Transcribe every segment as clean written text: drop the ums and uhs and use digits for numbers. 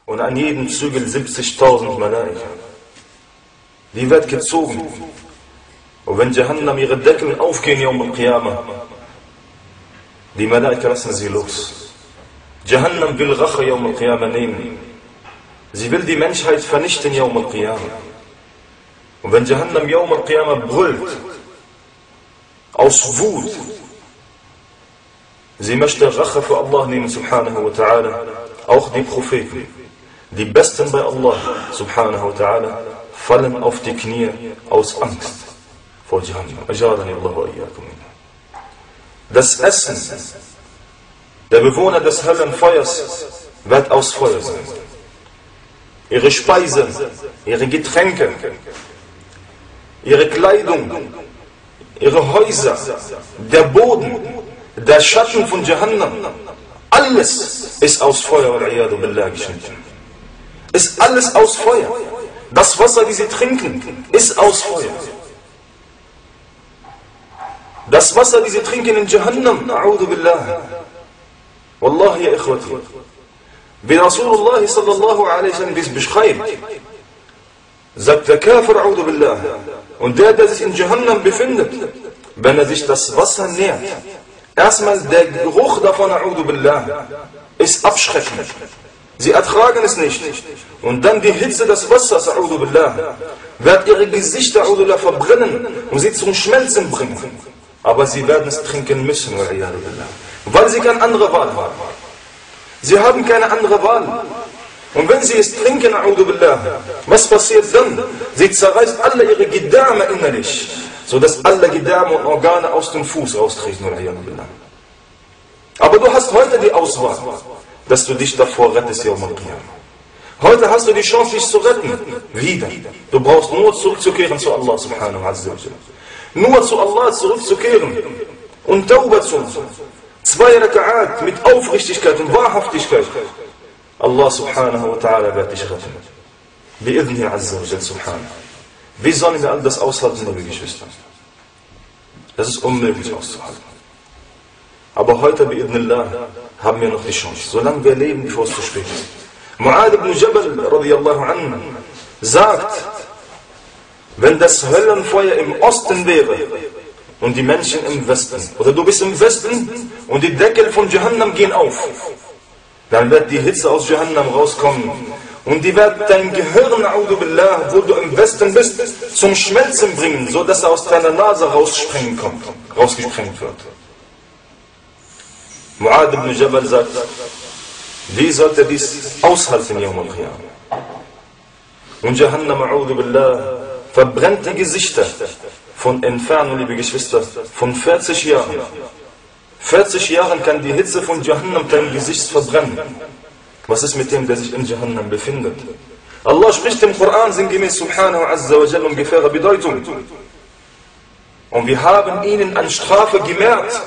und an jedem Zügel 70.000 Malaika. Die wird gezogen. Und wenn Jahannam ihre Deckel aufgehen, Yawm al-Qiyamah, die Malaika lassen sie los. Jahannam will Rache Yawm al-Qiyamah nehmen. Sie will die Menschheit vernichten Yawm al-Qiyamah. Und wenn Jahannam Yawm al-Qiyamah brüllt, aus Wut, sie möchte Rache für Allah nehmen, subhanahu wa ta'ala, auch die Propheten, die Besten bei Allah, subhanahu wa ta'ala, fallen auf die Knie aus Angst vor Jahannam. Ajarani Allah wa iyyakum. Das Essen der Bewohner des Höllenfeuers wird aus Feuer sein. Ihre Speise, ihre Getränke, ihre Kleidung, ihre Häuser, der Boden, der Schatten von Jahannam, alles ist aus Feuer, wal-iyadu billah, geschnitten. Ist alles aus Feuer. Das Wasser, das sie trinken, ist aus Feuer. Das Wasser, das sie trinken in Jahannam, a'udhu billah. Wallahi, ya ikhwati. Wie Rasulullah sallallahu alaihi wasallam dies beschreibt, sagt der Kafir, a'udhu billah, und der sich in Jahannam befindet, wenn sich das Wasser nährt, erstmal der Geruch davon, a'udhu billah, ist abschreckend. Sie ertragen es nicht. Und dann die Hitze des Wassers, a'udhu billah, wird ihre Gesichter, a'udhu billah, verbrennen und sie zum Schmelzen bringen. Aber sie werden es trinken müssen, wal-iyadu billah, weil sie keine andere Wahl haben. Sie haben keine andere Wahl. Und wenn sie es trinken, a'udhu billah, was passiert dann? Sie zerreißt alle ihre Gedärme innerlich, sodass alle Gedärme und Organe aus dem Fuß raustreten, wal-iyadu billah. Aber du hast heute die Auswahl, dass du dich davor rettest, Yawm al-Qiyamah. Heute hast du die Chance, dich zu retten. Wieder. Du brauchst nur zurückzukehren zu Allah subhanahu wa ta'ala. Nur zu Allah zurückzukehren und Tauba zu machen. 2 Raka'at mit Aufrichtigkeit und Wahrhaftigkeit. Allah subhanahu wa ta'ala wird dich retten. Bi'idhni azza wa jal subhanahu. Wie sollen wir all das aushalten, liebe Geschwister? Das ist unmöglich auszuhalten. Aber heute, bi'idhnillah, haben wir noch die Chance. Solange wir leben, bevor es zu spät ist. Mu'adh ibn Jabal, radiyallahu anhu, sagt, wenn das Höllenfeuer im Osten wäre und die Menschen im Westen, oder du bist im Westen und die Deckel von Jahannam gehen auf, dann wird die Hitze aus Jahannam rauskommen und die wird dein Gehirn, a'udhu billah, wo du im Westen bist, zum Schmelzen bringen, so dass er aus deiner Nase rausgesprengt wird. Mu'adh ibn Jabal sagt, wie sollte dies aushalten, Yawm al-Qiyamah? Und Jahannam, a'udhu billah, verbrennt die Gesichter von Entfernung, liebe Geschwister, von 40 Jahren. 40 Jahren kann die Hitze von Jahannam dein Gesicht verbrennen. Was ist mit dem, der sich in Jahannam befindet? Allah spricht im Koran sinngemäß, subhanahu azza wa jalla, ungefähre Bedeutung. Und wir haben ihnen an Strafe gemerkt,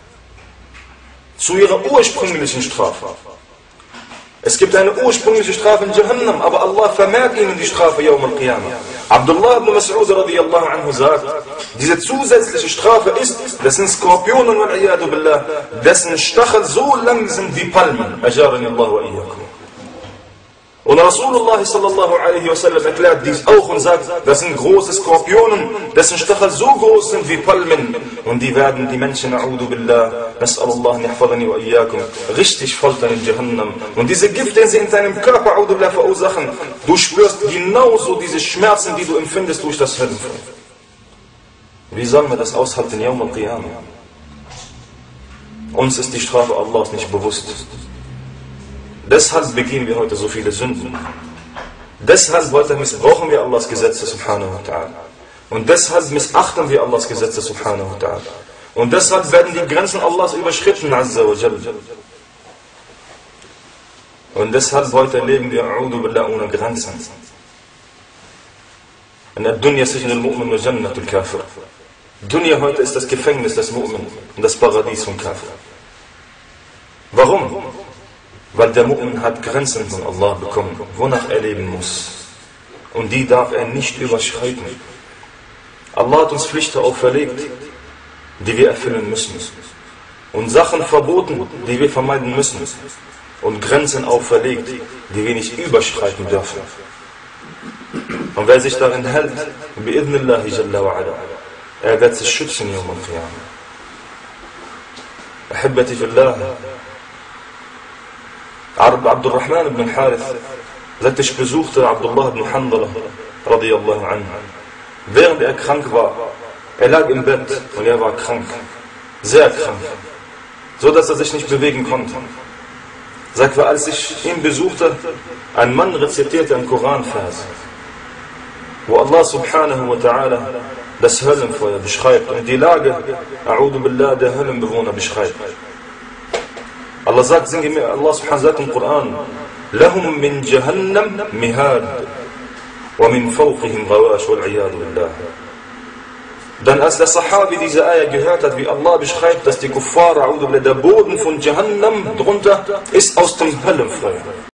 zu ihrer ursprünglichen Strafe. Es gibt eine ursprüngliche Strafe in Jahannam, aber Allah vermehrt ihnen die Strafe Yawm al-Qiyamah. Abdullah ibn Mas'ud radiyallahu anhu sagt, diese zusätzliche Strafe ist, das sind Skorpionen, wal-iyadu billah, dessen Stachel so lang sind wie Palmen. Ajarani Allah wa iyyakum. Und Rasulullah sallallahu alaihi wasallam erklärt dies auch und sagt, das sind große Skorpionen, dessen Stachel so groß sind wie Palmen. Und die werden die Menschen, a'udhu billah, nas'alullah nihfadani wa iyyakum, richtig foltern in Jahannam. Und diese Gift, den sie in deinem Körper, a'udhu billah, verursachen, du spürst genauso diese Schmerzen, die du empfindest durch das Höllenfeuer. Wie sollen wir das aushalten, Yawm al-Qiyamah? Uns ist die Strafe Allahs nicht bewusst. Deshalb begehen wir heute so viele Sünden. Deshalb heute missbrauchen wir Allahs Gesetze, subhanahu wa ta'ala. Und deshalb missachten wir Allahs Gesetze, subhanahu wa ta'ala. Und deshalb werden die Grenzen Allahs überschritten, azza wa jalla. Und deshalb heute leben wir, a'udhu billah, ohne Grenzen. In der Dunya sijn al-Mu'min wa Jannatul Kafir. Dunya heute ist das Gefängnis des Mu'min und das Paradies von Kafir. Warum? Weil der Mu'min hat Grenzen von Allah bekommen, wonach er leben muss. Und die darf er nicht überschreiten. Allah hat uns Pflichten auferlegt, die wir erfüllen müssen. Und Sachen verboten, die wir vermeiden müssen. und Grenzen auferlegt, die wir nicht überschreiten dürfen. Und wer sich darin hält, bi'idhnillahi jalla wa ala, er wird sich schützen, Yawm al-Qiyamah. Ahibbati fillah, Abdurrahman ibn Harith sagt, ich besuchte Abdullah ibn Handala, radiyallahu anhu, während er krank war. Er lag im Bett und er war krank, sehr krank, so dass er sich nicht bewegen konnte. Sagt, als ich ihn besuchte, ein Mann rezitierte einen Koranvers, wo Allah subhanahu wa ta'ala das Höllenfeuer beschreibt und die Lage, a'udhu billah, der Höllenbewohner beschreibt. Allah sagt, Allah subhanahu sagt im Koran, lahum min jahannam mihad wa min fawqihim ghawash wal iyadu billah. Dann als der Sahabi diese Ayah gehört hat, wie Allah beschreibt, dass die Kuffar, der Boden von Jahannam drunter ist aus dem Höllenfeuer.